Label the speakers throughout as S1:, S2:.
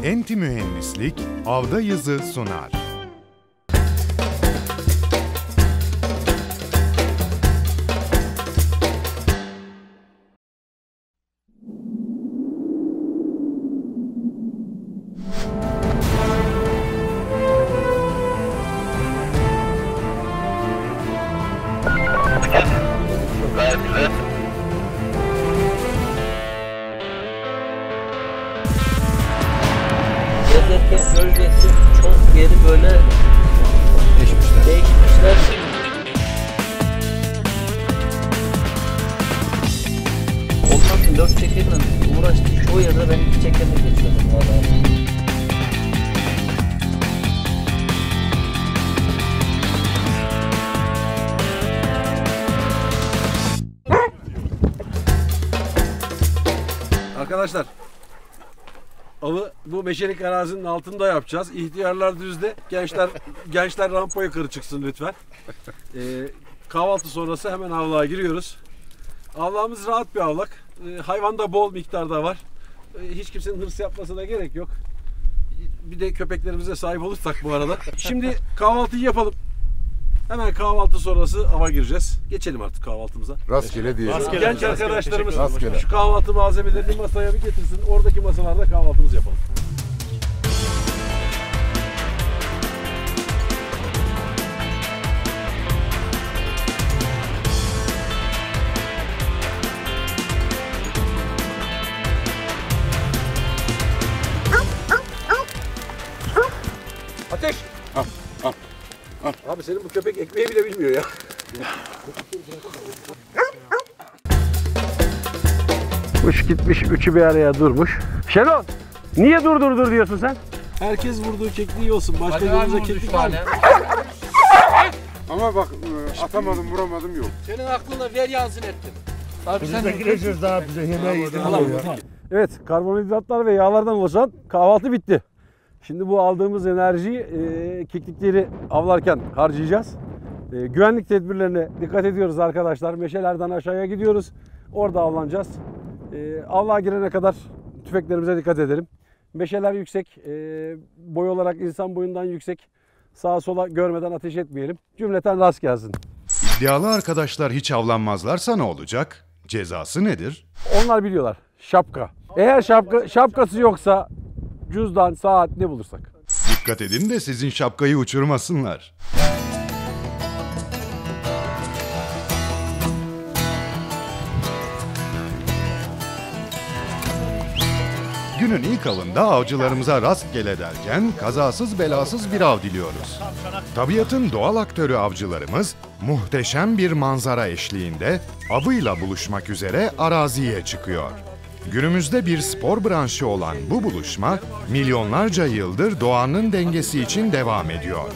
S1: Enti Mühendislik Avda Yazı sunar.
S2: Gezerken bölgesi çok yeri böyle değişmişler. Ondan 4 çekirle uğraştığı çoğu yerde ben 2 çekirle geçiyordum vallahi.
S3: Arkadaşlar, avı bu meşelik arazinin altında yapacağız. İhtiyarlar düzde, gençler rampa yukarı çıksın lütfen. Kahvaltı sonrası hemen avluğa giriyoruz. Avlağımız rahat bir avlak. Hayvanda bol miktarda var. Hiç kimsenin hırs yapmasına gerek yok. Bir de köpeklerimize sahip olursak bu arada. Şimdi kahvaltıyı yapalım. Hemen kahvaltı sonrası ava gireceğiz. Geçelim artık kahvaltımıza.
S1: Rastgele diyelim.
S3: Genç arkadaşlarımız
S1: Rastgele.
S3: şu kahvaltı malzemelerini masaya bir getirsin. Oradaki masalarda kahvaltımızı yapalım. Ateş! Abi senin bu köpek ekmeği bile bilmiyor ya.
S4: Kuş gitmiş, üçü bir araya durmuş. Şenol, niye dur diyorsun sen?
S3: Herkes vurduğu kekliği olsun. Başka yolumuza keklik var mı?
S5: Ama bak atamadım vuramadım yok.
S2: Senin aklına ver yansın ettim. Abi sen
S4: gireceğiz daha bize yemeği yedim.
S3: Evet, karbonhidratlar ve yağlardan oluşan kahvaltı bitti. Şimdi bu aldığımız enerjiyi keklikleri avlarken harcayacağız. Güvenlik tedbirlerine dikkat ediyoruz arkadaşlar. Meşelerden aşağıya gidiyoruz. Orada avlanacağız. Avluğa girene kadar tüfeklerimize dikkat edelim. Meşeler yüksek, boy olarak insan boyundan yüksek. Sağa sola görmeden ateş etmeyelim. Cümleten rast gelsin.
S1: İddialı arkadaşlar hiç avlanmazlarsa ne olacak? Cezası nedir?
S3: Onlar biliyorlar. Şapka. Eğer şapkası yoksa cüzdan, saat ne bulursak.
S1: Dikkat edin de sizin şapkayı uçurmasınlar. Günün ilk avında avcılarımıza rastgele derken kazasız belasız bir av diliyoruz. Tabiatın doğal aktörü avcılarımız muhteşem bir manzara eşliğinde avıyla buluşmak üzere araziye çıkıyor. Günümüzde bir spor branşı olan bu buluşma milyonlarca yıldır doğanın dengesi için devam ediyor.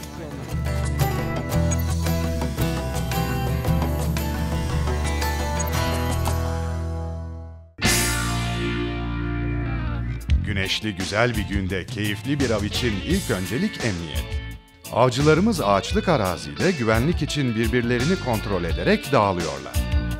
S1: Güneşli güzel bir günde keyifli bir av için ilk öncelik emniyet. Avcılarımız ağaçlık arazide güvenlik için birbirlerini kontrol ederek dağılıyorlar.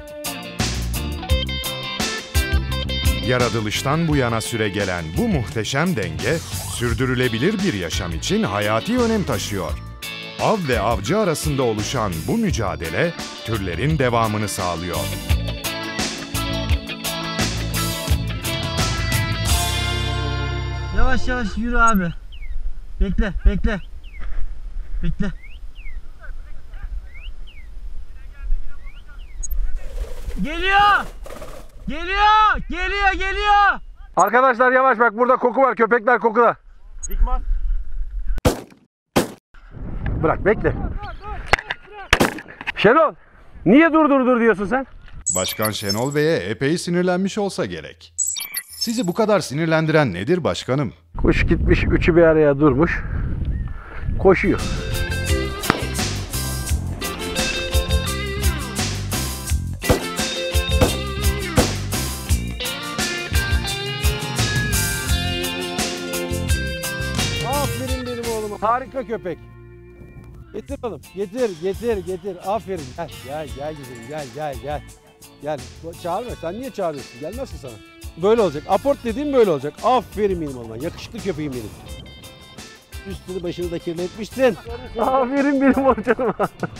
S1: Yaratılıştan bu yana süregelen bu muhteşem denge, sürdürülebilir bir yaşam için hayati önem taşıyor. Av ve avcı arasında oluşan bu mücadele, türlerin devamını sağlıyor.
S2: yavaş yavaş yürü abi. Bekle. Geliyor.
S3: Arkadaşlar yavaş bak, burada koku var. Köpekler kokuda.
S4: Dikman.
S3: Bırak, bekle. Şenol, niye dur diyorsun sen?
S1: Başkan Şenol Bey'e epey sinirlenmiş olsa gerek. Sizi bu kadar sinirlendiren nedir başkanım?
S3: Kuş gitmiş, üçü bir araya durmuş. Koşuyor. Aferin benim oğluma. Harika köpek. Getir oğlum. Getir. Aferin. Gel güzelim. Gel. Gel. Çağırma. Sen niye çağırıyorsun? Gelmez ki sana. böyle olacak. Aport dediğim böyle olacak. Aferin benim oğluma. Yakışıklı köpeğim benim. Üstünü başını da kirletmişsin.
S4: Aferin benim hocama.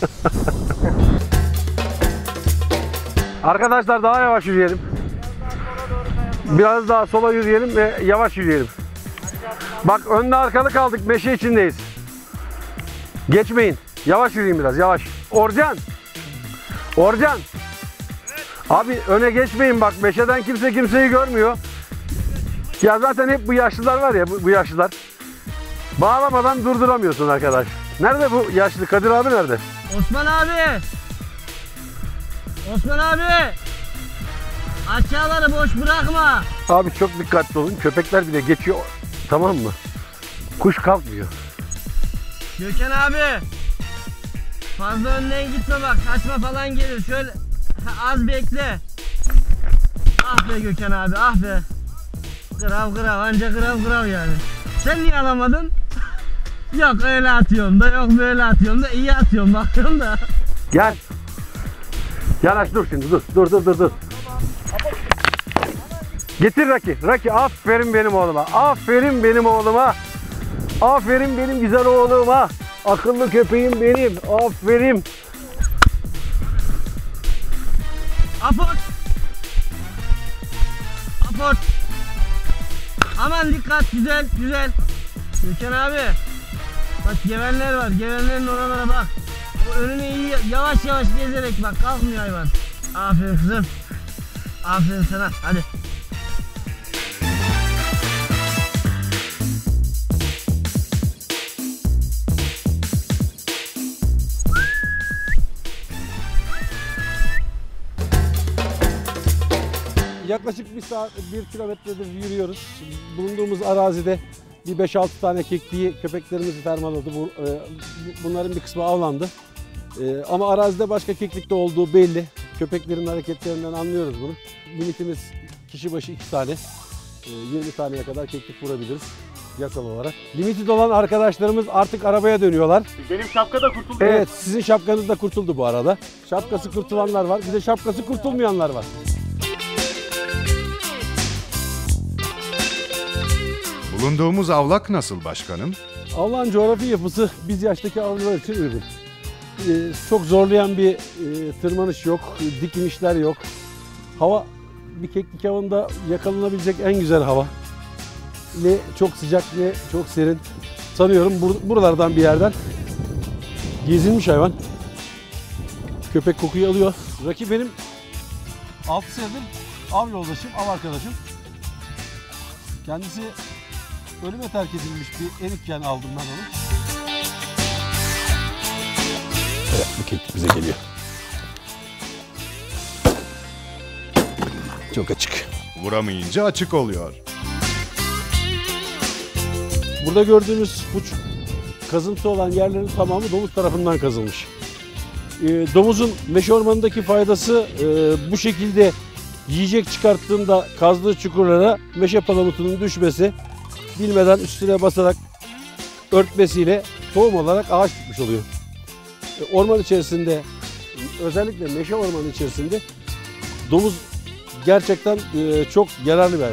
S4: Arkadaşlar daha yavaş yürüyelim. Biraz daha sola yürüyelim ve yavaş yürüyelim. Bak önde arkalı kaldık. Meşe içindeyiz. Geçmeyin. Yavaş yürüyün biraz yavaş. Orcan. Orcan. Abi öne geçmeyin bak. Meşeden kimse kimseyi görmüyor. Ya zaten hep bu yaşlılar var ya bu yaşlılar. Bağlamadan durduramıyorsun arkadaş. Nerede bu yaşlı? Kadir abi nerede?
S2: Osman abi. Osman abi. Aşağıları boş bırakma.
S4: Abi çok dikkatli olun. Köpekler bile geçiyor. Tamam mı? Kuş kalkmıyor.
S2: Gökhan abi. Fazla önden gitme bak. Kaçma falan gelir. Şöyle az bekle. Ah be Gökhan abi ah be. Kırav kırav anca kırav kırav yani. Sen niye alamadın? Yok öyle atıyorum da yok böyle atıyorum da iyi atıyorum bakıyorum da.
S4: Gel. Yanaş dur şimdi dur. Getir Raki aferin benim oğluma. Aferin benim oğluma. Aferin benim güzel oğluma. Akıllı köpeğim benim. Aferin.
S2: Aport. Aport. Aman dikkat güzel. Gökhan abi. Bak gevenler var. Gevenlerin oralara bak. O önüne iyi yavaş gezerek bak kalkmıyor hayvan. Aferin kızım. Aferin sana. Hadi.
S3: Yaklaşık 1 kilometredir yürüyoruz. Bulunduğumuz arazide bir 5-6 tane kekliği köpeklerimizi fermaladı. Bunların bir kısmı avlandı. Ama arazide başka keklik de olduğu belli. Köpeklerin hareketlerinden anlıyoruz bunu. Limitimiz kişi başı 2 tane. 20 taneye kadar keklik vurabiliriz yasal olarak. Limiti olan arkadaşlarımız artık arabaya dönüyorlar.
S4: Benim şapka da kurtuldu.
S3: Evet, sizin şapkanız da kurtuldu bu arada. Şapkası kurtulanlar var, bir de şapkası kurtulmayanlar var.
S1: Bulunduğumuz avlak nasıl başkanım?
S3: Avlan coğrafi yapısı biz yaştaki avcılar için uygun. Çok zorlayan bir tırmanış yok, dik inişler yok. Hava bir keklik avında yakalanabilecek en güzel hava. Ne çok sıcak ne çok serin. Sanıyorum buralardan bir yerden gezinmiş hayvan. Köpek kokuyu alıyor. Rakip benim 6 senedir av yoldaşım, av arkadaşım. Kendisi ölüme terk edilmiş bir erikken aldım ben onu. Evet, bu keklik bize geliyor. Çok açık.
S1: Vuramayınca açık oluyor.
S3: Burada gördüğünüz bu kazıntı olan yerlerin tamamı domuz tarafından kazılmış. Domuzun meşe ormanındaki faydası bu şekilde yiyecek çıkarttığında kazdığı çukurlara meşe palamutunun düşmesi, bilmeden üstüne basarak örtmesiyle tohum olarak ağaç çıkmış oluyor. Orman içerisinde, özellikle meşe ormanı içerisinde domuz gerçekten çok yararlı bir hayvan.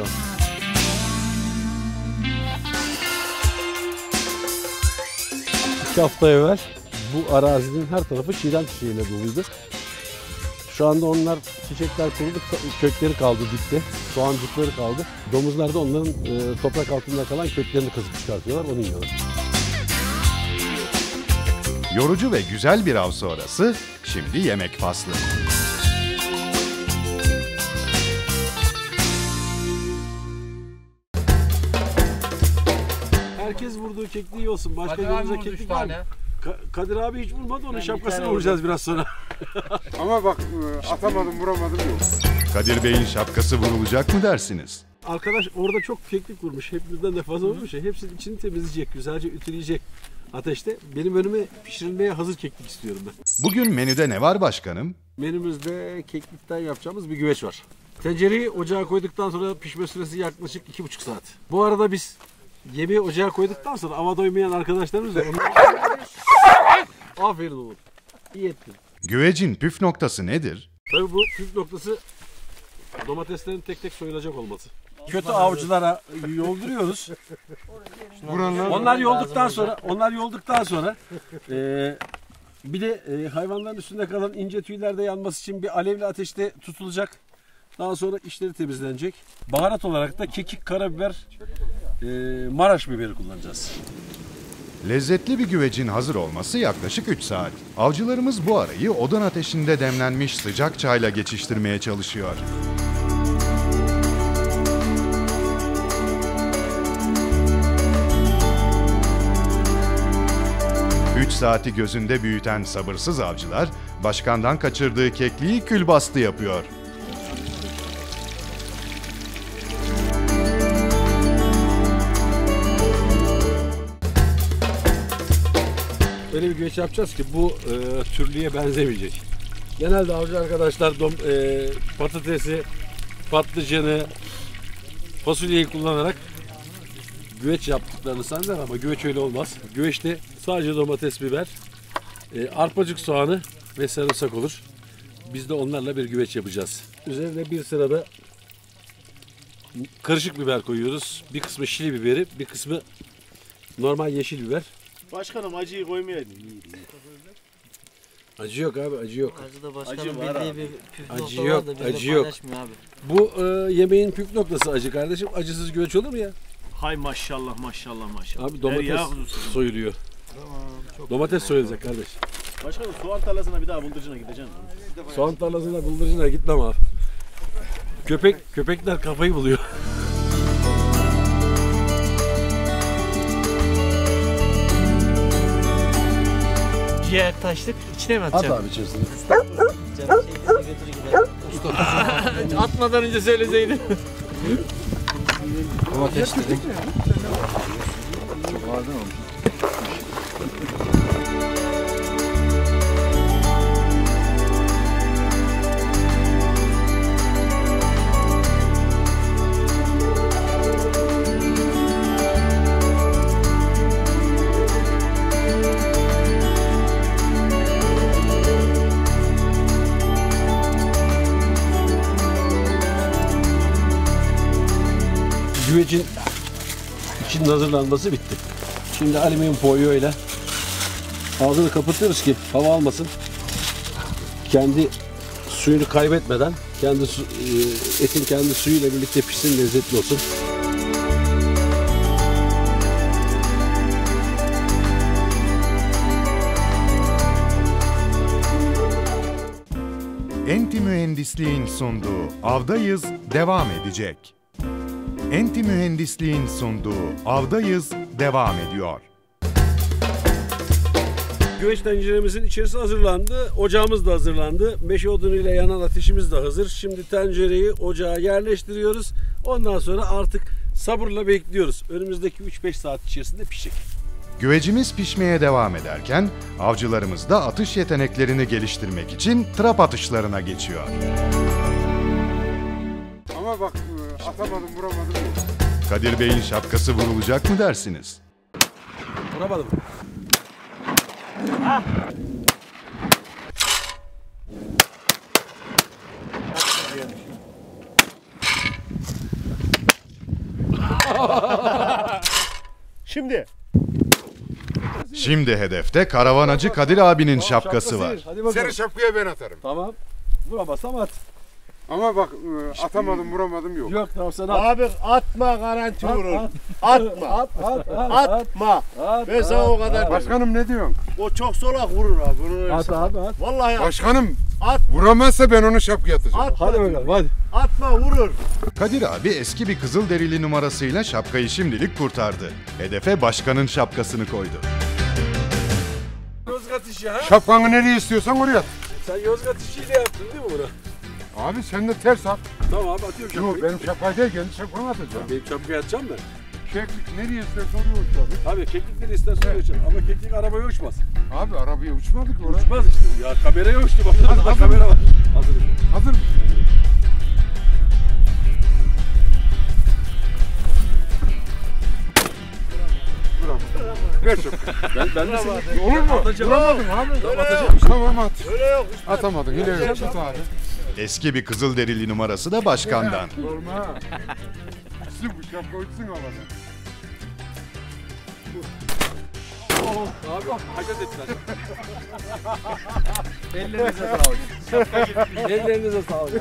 S3: İki hafta evvel bu arazinin her tarafı çiğdem çiçeğiyle doluydu. Şu anda onlar çiçekler kurudu, kökleri kaldı dipte, soğancıkları kaldı. Domuzlar da onların toprak altında kalan köklerini kazıp çıkartıyorlar, onu yiyorlar.
S1: Yorucu ve güzel bir av sonrası, şimdi yemek faslı.
S3: Herkes vurduğu kekliği yiyorsun. Başka yolumuza keklik var mı? Kadir abi hiç vurmadı, onun şapkasını vuracağız biraz sonra.
S5: Ama bak atamadım vuramadım yok.
S1: Kadir Bey'in şapkası vurulacak mı dersiniz?
S3: Arkadaş orada çok keklik vurmuş. Hepimizden de fazla vurmuş. Hepsinin içini temizleyecek, güzelce ütüleyecek ateşte. Benim önüme pişirilmeye hazır keklik istiyorum ben.
S1: Bugün menüde ne var başkanım?
S3: Menümüzde keklikten yapacağımız bir güveç var. Tencereyi ocağa koyduktan sonra pişme süresi yaklaşık 2,5 saat. Bu arada biz yemeği ocağa koyduktan sonra ava doymayan arkadaşlarımız da aferin oğlum. İyi ettin.
S1: Güvecin püf noktası nedir?
S3: Tabii bu püf noktası Domateslerin tek tek soyulacak olması. Kötü avcılara yolduruyoruz. Onlar yolduktan sonra bir de hayvanların üstünde kalan ince tüylerde yanması için bir alevli ateşte tutulacak. Daha sonra içleri temizlenecek. Baharat olarak da kekik, karabiber, Maraş biberi kullanacağız.
S1: Lezzetli bir güvecin hazır olması yaklaşık 3 saat. Avcılarımız bu arayı odun ateşinde demlenmiş sıcak çayla geçiştirmeye çalışıyor. Üç saati gözünde büyüten sabırsız avcılar, başkandan kaçırdığı kekliği külbastı yapıyor.
S3: Öyle bir güveç yapacağız ki bu türlüye benzemeyecek. Genelde avcı arkadaşlar patatesi, patlıcanı, fasulyeyi kullanarak güveç yaptıklarını sanırlar ama güveç öyle olmaz. Güveçte sadece domates, biber, arpacık soğanı ve sarımsak olur. Biz de onlarla bir güveç yapacağız. Üzerine bir sırada karışık biber koyuyoruz. Bir kısmı şili biberi, bir kısmı normal yeşil biber.
S6: Başkanım acıyı koymayaydın.
S3: Acı yok abi, acı yok.
S2: Acı da başkanın
S6: Acı var
S2: bildiği
S6: abi.
S2: bir püf
S3: Acı
S2: nokta
S3: yok,
S2: var da biz
S3: acı
S2: de
S3: yok.
S2: paylaşmıyor abi.
S3: Bu yemeğin püf noktası acı kardeşim. Acısız güveç olur mu ya?
S6: Hay maşallah maşallah maşallah.
S3: Abi domates soyuluyor. Domates soyulacak kardeş.
S6: Başkanım soğan tarlasına bir daha bıldırcına gideceğim.
S3: Soğan tarlasına, bıldırcına gitmem abi. Köpekler kafayı buluyor.
S2: Ciğer taşlık içine mi
S3: At
S2: atacağım?
S3: abi içerisine.
S2: Canım şeyleri götür gidelim. Atmadan önce söyleseydin.
S3: Domatesleri. Güvecin içinin hazırlanması bitti. Şimdi alüminyum folyoyla ağzını kapatıyoruz ki hava almasın. Kendi suyunu kaybetmeden etin kendi suyuyla birlikte pişsin, lezzetli olsun.
S1: Enti Mühendisliğin sunduğu Avdayız devam edecek. Enti Mühendisliğin sunduğu Avdayız devam ediyor.
S3: Güveç tenceremizin içerisi hazırlandı. Ocağımız da hazırlandı. Meşe odunuyla yanan ateşimiz de hazır. Şimdi tencereyi ocağa yerleştiriyoruz. Ondan sonra artık sabırla bekliyoruz. Önümüzdeki 3-5 saat içerisinde pişecek.
S1: Güvecimiz pişmeye devam ederken avcılarımız da atış yeteneklerini geliştirmek için trap atışlarına geçiyor.
S5: Ama bak atamadım vuramadım yok.
S1: Kadir Bey'in şapkası vurulacak mı dersiniz?
S3: Vuramadım.
S6: Şimdi.
S1: Şimdi hedefte karavanacı Kadir abinin şapkası var.
S3: Hadi bakalım.
S5: Senin şapkaya ben atarım.
S3: Tamam. Vuramazsam at.
S5: Ama bak atamadım vuramadım yok.
S3: Yok tamam sen at.
S6: Abi atma garanti vurur. Atma. Atma.
S3: At.
S6: Ben sana o kadar.
S5: Başkanım ne diyorsun?
S6: O çok solak vurur abi. Bunu
S3: At abi at.
S6: Vallahi
S5: Başkanım
S6: at.
S5: vuramazsa ben onu şapkaya atacağım.
S6: At.
S3: Hadi bakalım hadi.
S6: Atma vurur.
S1: Kadir abi eski bir Kızılderili numarasıyla şapkayı şimdilik kurtardı. Hedefe başkanın şapkasını koydu.
S3: Yozgat işi ha?
S5: Şapkanı nereye istiyorsan oraya at.
S3: Sen Yozgat işiyle yaptın değil mi bunu?
S5: Abi sen de ters at.
S3: Tamam abi atıyorum şapkayı.
S5: Yok benim şapkayı değil kendi şapkanı atacağım.
S3: Benim şapkayı atacağım da.
S5: Keklik nereye istersen oraya uç abi.
S3: Abi keklikleri istersen uçar ama keklik arabaya uçmaz.
S5: Abi arabaya uçmadık oraya.
S3: Uçmaz işte. Ya kameraya uçtu bak.
S5: Hadi,
S3: Burada
S5: hazır
S3: kamera
S5: mısın?
S3: var. Hazırım.
S5: Hazır mısın? Bravo. Ver şapkayı.
S3: Ben de seni
S5: Olur mu?
S3: atacağım.
S5: Vuramadın abi.
S3: Atacağım.
S5: Tamam at.
S6: Öyle yok.
S5: Atamadın. Yine yok. Tut abi.
S1: Eski bir Kızılderili numarası da başkandan.
S5: Olma. Uçsun bu şapka uçsun havada.
S3: Abi hacat ettiler.
S2: Ellerinize sağlık.
S3: Ellerinize sağlık.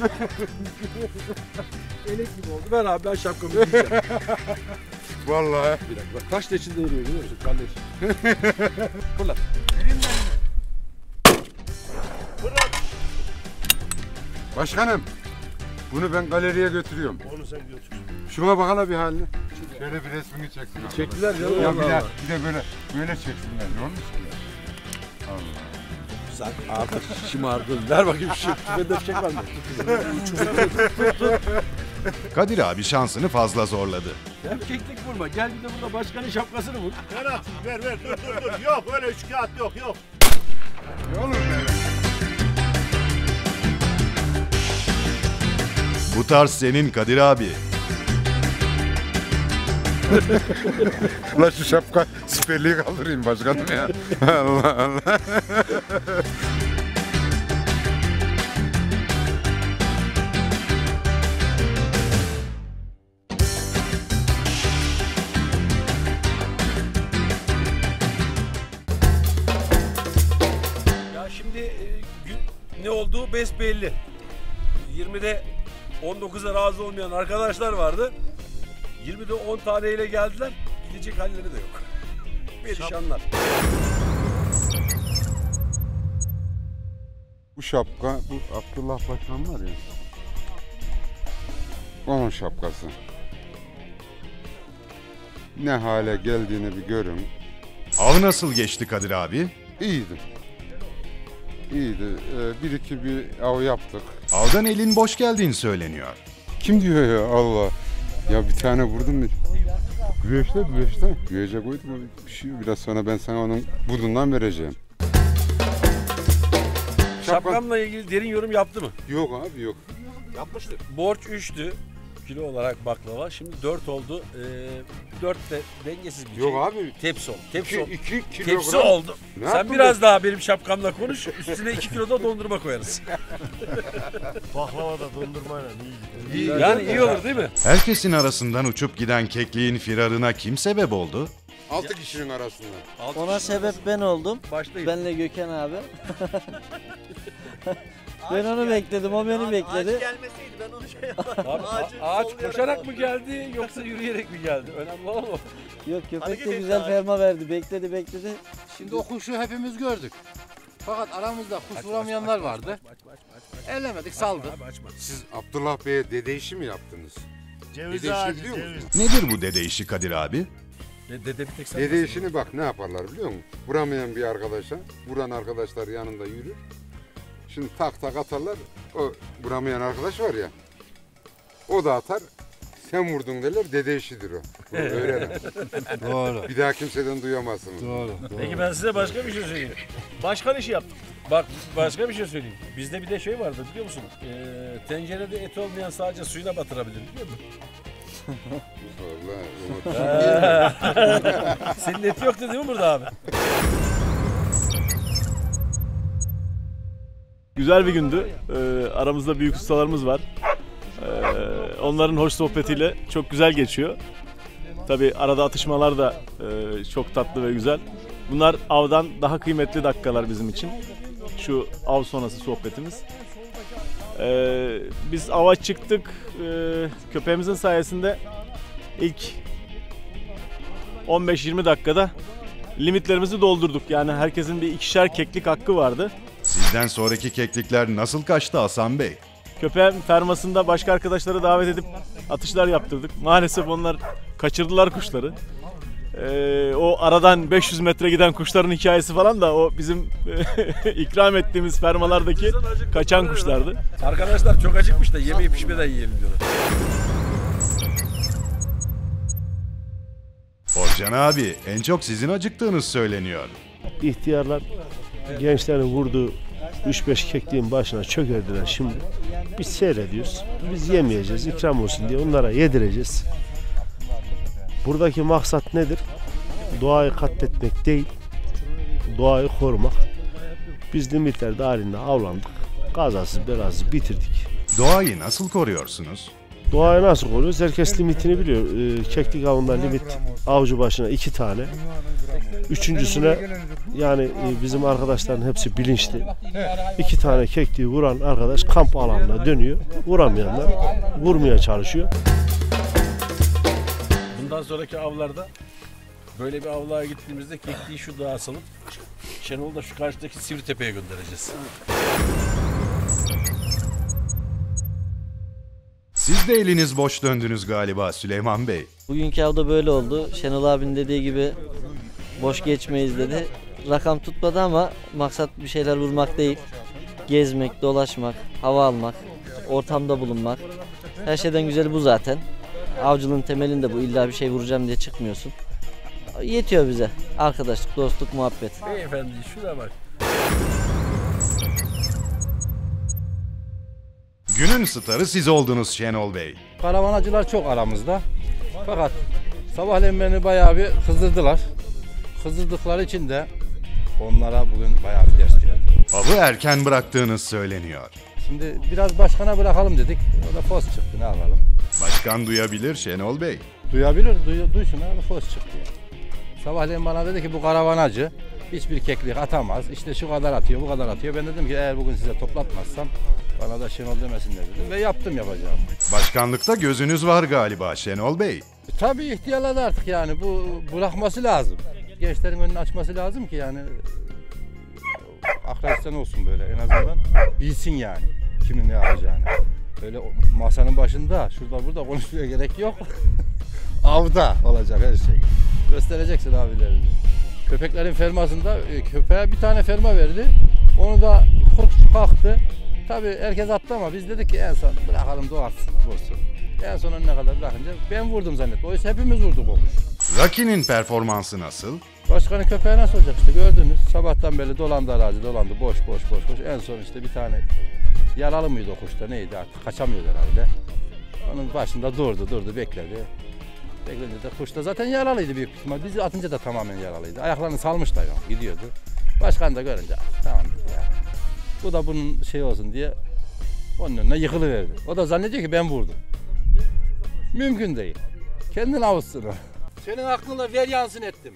S3: Elek gibi oldu. Ver abi ben şapkamı giyeceğim.
S5: Vallahi.
S3: Bir dakika. Bak, taş da içinde yürüyor biliyor musun? Kardeş. Fırlat.
S5: Başkanım. Bunu ben galeriye götürüyorum.
S6: Onu sen götür.
S5: Şuna bakana bir haline. Şöyle bir resmini çeksin.
S3: Çektiler canım.
S5: Ya bir de böyle çeksinler. Ne olmuş ki? Allah.
S3: Sen artık şımardın. Ver bakayım şu tüfede fişek var mı?
S1: Kadir abi şansını fazla zorladı.
S3: Ya keklik vurma. Gel bir de burada başkanın şapkasını vur.
S6: Ver at, ver dur. Yok öyle üç kağıt yok.
S5: Ne olur böyle?
S1: Bu tarz senin Kadir abi.
S5: Ulan şu şapka siperliği kaldırayım başkanım ya. Allah Allah.
S3: Ya şimdi gün ne olduğu besbelli. 20'de 19'a razı olmayan arkadaşlar vardı. 20'de 10 taneyle geldiler. Gidecek halleri de yok. Perişanlar.
S5: Bu şapka, bu Abdullah Başkan var ya. Onun şapkası. Ne hale geldiğini bir görün.
S1: Av nasıl geçti Kadir abi?
S5: İyiydi. İyiydi. Bir iki bir av yaptık.
S1: Avdan elin boş geldiğini söyleniyor.
S5: Kim diyor ya Allah? Ya bir tane vurdum mu? Güveçte. Güveçe koydum. Bir şey yok. Biraz sonra ben sana onun budundan vereceğim.
S3: Şapkamla ilgili derin yorum yaptı mı?
S5: Yok abi yok.
S3: Yapmıştır. Borç 3'tü. Kilo olarak baklava. Şimdi 4 oldu. 4 de dengesiz bir şey.
S5: Yok abi.
S3: Tepsi oldu. Tepsi oldu.
S5: 2 kilogram.
S3: Tepsi oldu.
S5: Ne
S3: Sen
S5: yaptın
S3: biraz daha benim şapkamla konuş. Üstüne 2 kilo da dondurma koyarız.
S6: Baklava da dondurmayla iyi gidiyor.
S3: Yani iyi olur değil mi?
S1: Herkesin arasından uçup giden kekliğin firarına kim sebep oldu?
S5: 6 kişinin arasında.
S2: Ona sebep ben oldum.
S3: Başlayın.
S2: Benle Gökhan abi. Ben onu bekledim, o beni bekledi.
S6: Ağaç gelmeseydi ben onu şey yapardım.
S3: Abi, ağaç koşarak mı geldi yoksa yürüyerek mi geldi? Önemli olan o.
S2: Yok köpek
S6: Hareket
S2: de
S6: etti
S2: güzel
S6: ağaç.
S2: ferma verdi. Bekledi.
S7: Şimdi o kuşu hepimiz gördük. Fakat aramızda kuş vuramayanlar vardı. Ellemedik, saldık.
S5: Siz Abdullah Bey'e dede işi mi yaptınız?
S6: Ceviz
S5: Dede işini
S6: ağacı,
S5: biliyor
S6: ceviz.
S5: musun?
S1: Nedir bu dede işi Kadir abi?
S3: Dede bir tek sen
S5: Dede işini bak ne yaparlar biliyor musun? Vuramayan bir arkadaşa, vuran arkadaşlar yanında yürür. Şimdi tak tak atarlar. O vuramayan arkadaş var ya. O da atar. Sen vurdun derler. Dede işidir o. Bunu öğrenin.
S7: Doğru.
S5: Bir daha kimseden duyamazsınız.
S7: Doğru.
S8: Peki ben size başka bir şey söyleyeyim. Başkan işi yaptık.
S3: Bak başka bir şey söyleyeyim. Bizde bir de şey vardı biliyor musun? Tencerede et olmayan sadece suyuna batırabilir biliyor musun?
S5: Vallahi
S3: Senin eti yoktu değil mi burada abi?
S8: Güzel bir gündü. Aramızda büyük ustalarımız var. Onların hoş sohbetiyle çok güzel geçiyor. Tabii arada atışmalar da çok tatlı ve güzel. Bunlar avdan daha kıymetli dakikalar bizim için. Şu av sonrası sohbetimiz. Biz ava çıktık. Köpeğimizin sayesinde ilk 15-20 dakikada limitlerimizi doldurduk. Yani herkesin bir ikişer keklik hakkı vardı.
S1: Sizden sonraki keklikler nasıl kaçtı Hasan Bey?
S8: Köpeğin fermasında başka arkadaşları davet edip atışlar yaptırdık. Maalesef onlar kaçırdılar kuşları. O aradan 500 metre giden kuşların hikayesi falan da o bizim ikram ettiğimiz fermalardaki kaçan kuşlardı.
S3: Arkadaşlar çok acıkmış da yemeği pişmeden yiyelim diyorlar.
S1: Orcan abi en çok sizin acıktığınız söyleniyor.
S6: İhtiyarlar gençlerin vurduğu 3-5 kekliğin başına çökerdiler şimdi. Biz seyrediyoruz. Biz yemeyeceğiz. İkram olsun diye onlara yedireceğiz. Buradaki maksat nedir? Doğayı katletmek değil. Doğayı korumak. Biz limitler dahilinde avlandık. kazasız belasız bitirdik.
S1: Doğayı nasıl koruyorsunuz?
S6: Doğayı nasıl koruyoruz? Herkes limitini biliyor. Keklik avında limit avcı başına 2 tane. Üçüncüsüne yani bizim arkadaşların hepsi bilinçli. 2 tane kekliği vuran arkadaş kamp alanına dönüyor. Vuramayanlar vurmaya çalışıyor.
S3: Bundan sonraki avlarda böyle bir avluğa gittiğimizde kekliği şu dağa salıp Şenol'u da şu karşıdaki Sivritepe'ye göndereceğiz.
S1: Siz de eliniz boş döndünüz galiba Süleyman Bey.
S2: Bugünkü avda böyle oldu. Şenol abinin dediği gibi boş geçmeyiz dedi. Rakam tutmadı ama maksat bir şeyler vurmak değil. Gezmek, dolaşmak, hava almak, ortamda bulunmak. Her şeyden güzeli bu zaten. Avcılığın temelinde bu. İlla bir şey vuracağım diye çıkmıyorsun. Yetiyor bize. Arkadaşlık, dostluk, muhabbet.
S3: Beyefendi şuna bak.
S1: Günün starı siz oldunuz Şenol Bey.
S7: Karavanacılar çok aramızda. Fakat sabahleyin beni bayağı bir kızdırdılar. Kızdırdıkları için de onlara bugün bayağı bir ders verdim.
S1: Avı erken bıraktığınız söyleniyor.
S7: Şimdi biraz başkana bırakalım dedik. O da fos çıktı, ne yapalım.
S1: Başkan duyabilir Şenol Bey.
S7: Duyabilir, duysun abi, fos çıktı. Sabahleyin bana dedi ki bu karavanacı hiçbir keklik atamaz. İşte şu kadar atıyor, bu kadar atıyor. Ben dedim ki eğer bugün size toplatmazsam bana da Şenol demesinler dedim ve yaptım yapacağım.
S1: Başkanlıkta gözünüz var galiba Şenol Bey.
S7: Tabii ihtiyarladı artık yani, bu bırakması lazım. Gençlerin önünü açması lazım ki yani akrasyon olsun böyle, en azından bilsin yani kimin ne yapacağını. Öyle masanın başında şurada burada konuşmaya gerek yok. Avda olacak her şey. Göstereceksin abilerini. Köpeklerin fermasında köpeğe bir tane ferma verdi. Onu da kalktı. Tabii herkes attı ama biz dedik ki en son bırakalım doğarsın, vursun. En son önüne kadar bırakınca ben vurdum zannettim. Oysa hepimiz vurduk o kuş.
S1: Rocky'nin performansı nasıl?
S7: Başkanın köpeği nasıl olacak işte, gördünüz. Sabahtan beri dolandı arazi, dolandı boş. En son işte bir tane yaralı mıydı o kuşta, neydi artık, kaçamıyordu herhalde. Onun başında durdu bekledi. Bekledi de kuş da zaten yaralıydı büyük ihtimal. Bizi atınca da tamamen yaralıydı. Ayaklarını salmış da yok, gidiyordu. Başkan da görünce tamam dedi ya. Bu da bunun şey olsun diye onun önüne yıkılıverdi. O da zannediyor ki ben vurdum. Mümkün değil. Kendin avutsun o. Senin aklına ver yansın ettim.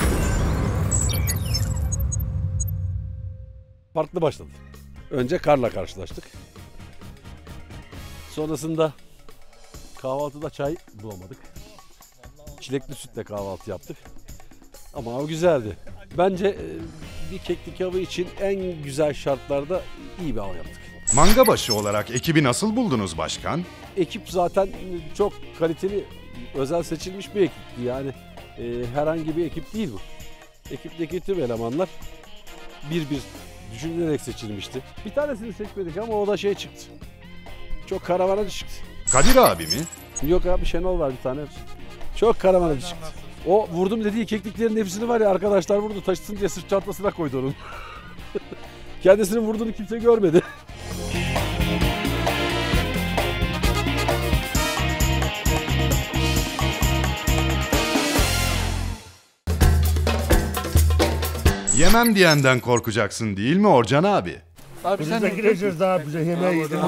S3: Farklı başladı. Önce karla karşılaştık. Sonrasında kahvaltıda çay bulamadık. Çilekli sütle kahvaltı yaptık. Ama av güzeldi. Bence bir keklik avı için en güzel şartlarda iyi bir av yaptık.
S1: Mangabaşı olarak ekibi nasıl buldunuz başkan?
S3: Ekip zaten çok kaliteli, özel seçilmiş bir ekipti. Yani herhangi bir ekip değil bu. Ekipteki tüm elemanlar bir düşünülerek seçilmişti. Bir tanesini seçmedik ama o da şey çıktı. Çok karavanacı çıktı.
S1: Kadir abi mi?
S3: Yok abi, Şenol var bir tane. Çok karavanacı çıktı. O vurdum dediği kekliklerin hepsini var ya, arkadaşlar vurdu, taşısın diye sırt çantasına koydu onun. Kendisinin vurduğunu kimse görmedi.
S1: Yemem diyenden korkacaksın değil mi Orcan abi?
S7: Abi
S6: Biz de gireceğiz daha bize yemeği yedin.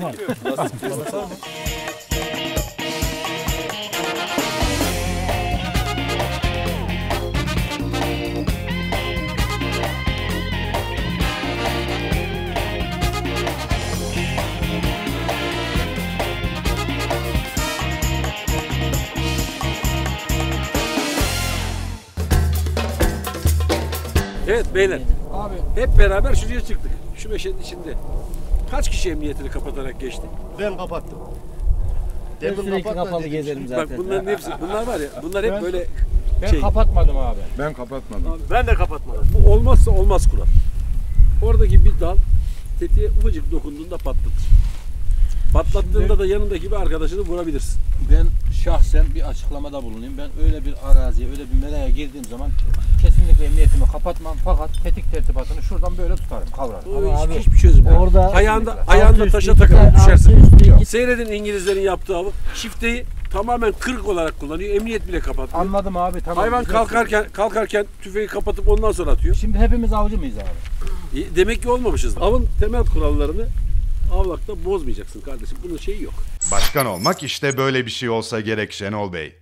S3: Evet beyler. Abi. Hep beraber şuraya çıktık. Şu meşenin içinde. Kaç kişi emniyetini kapatarak geçti?
S6: Ben kapattım.
S2: Sürekli kapalı gezelim zaten.
S3: Bak bunların hepsi, bunlar var ya, bunlar hep böyle
S7: ben kapatmadım abi.
S5: Ben kapatmadım.
S6: Ben de kapatmadım.
S3: Bu olmazsa olmaz kural. Oradaki bir dal tetiğe ufacık dokunduğunda patlatır. Patlattığında da yanındaki bir arkadaşını vurabilirsin.
S7: Ben şahsen bir açıklamada bulunayım. Ben öyle bir araziye, öyle bir meraya girdiğim zaman kesinlikle emniyetimi kapatmam. Fakat tetik tertibatını şuradan böyle tutarım, kavrarım.
S3: Ama
S2: abi,
S3: hiçbir çözüm yok.
S2: orada
S3: Ayağında taşa takılıp düşersin. Seyredin İngilizlerin yaptığı avı. Şifteyi tamamen kırık olarak kullanıyor. Emniyet bile kapatmıyor.
S7: Anladım abi, tamam.
S3: Hayvan kalkarken tüfeği kapatıp ondan sonra atıyor.
S7: Şimdi hepimiz avcı mıyız abi?
S3: Demek ki olmamışız. Avın temel kurallarını avlakta bozmayacaksın kardeşim. Bunun şeyi yok.
S1: Başkan olmak işte böyle bir şey olsa gerek Şenol Bey.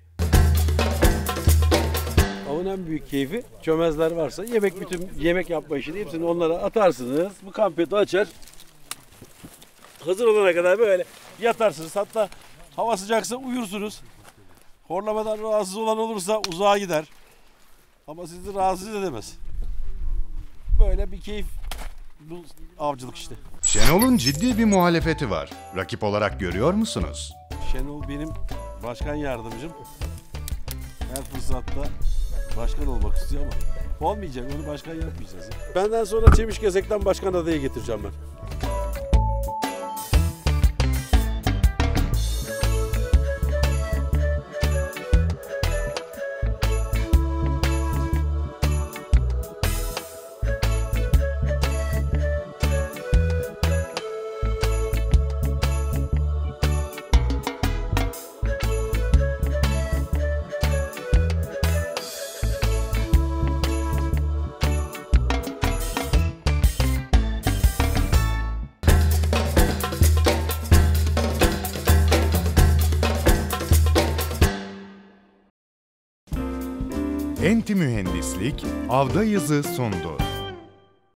S3: Avın en büyük keyfi çömezler varsa bütün yemek yapma işini hepsini onlara atarsınız. Bu kampeti açar. Hazır olana kadar böyle yatarsınız. Hatta hava sıcaksa uyursunuz. Horlamadan rahatsız olan olursa uzağa gider. Ama sizi rahatsız edemez. Böyle bir keyif bu avcılık işte.
S1: Şenol'un ciddi bir muhalefeti var. Rakip olarak görüyor musunuz?
S3: Şenol benim başkan yardımcım. Her fırsatta başkan olmak istiyor ama olmayacak, onu başkan yapmayacağız. Benden sonra Çemişgezek'ten başkan adayı getireceğim ben.
S1: Enti Mühendislik Avda Yazı sundu.